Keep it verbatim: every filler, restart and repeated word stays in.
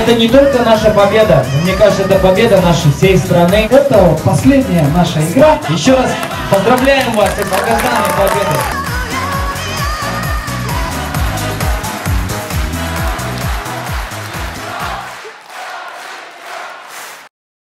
Это не только наша победа, мне кажется, это победа нашей всей страны. Это последняя наша игра. Еще раз поздравляем вас с долгожданной победой.